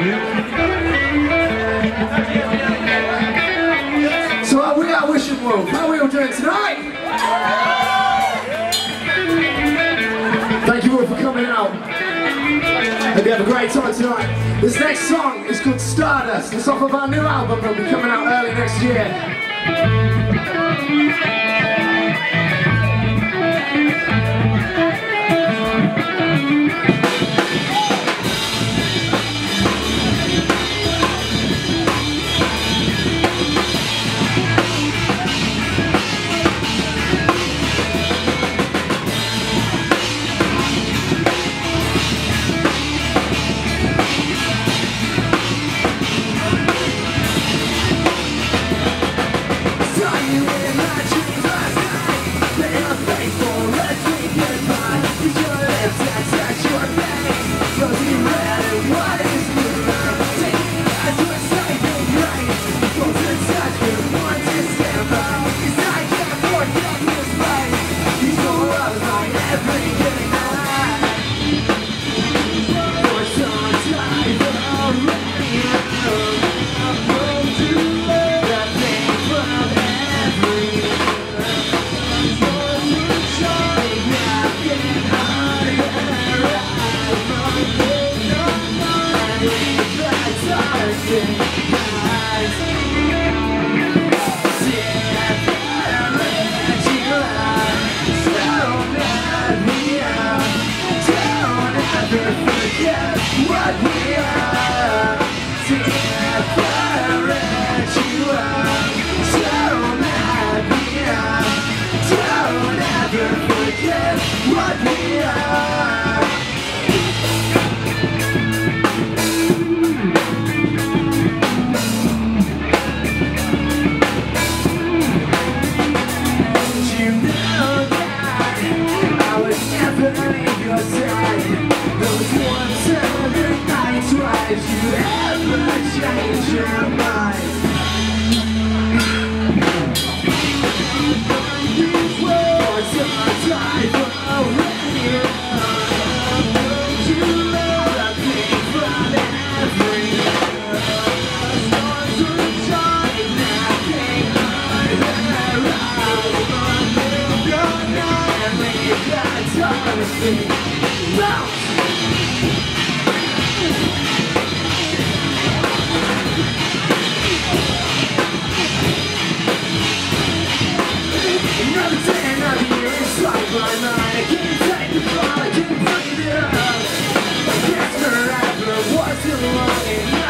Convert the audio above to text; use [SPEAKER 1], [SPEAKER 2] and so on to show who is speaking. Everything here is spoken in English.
[SPEAKER 1] So we are Wishing Wolf. How are we all doing tonight? Thank you all for coming out. Hope you have a great time tonight. This next song is called Stardust. It's off of our new album that will be coming out early next year. What's the line?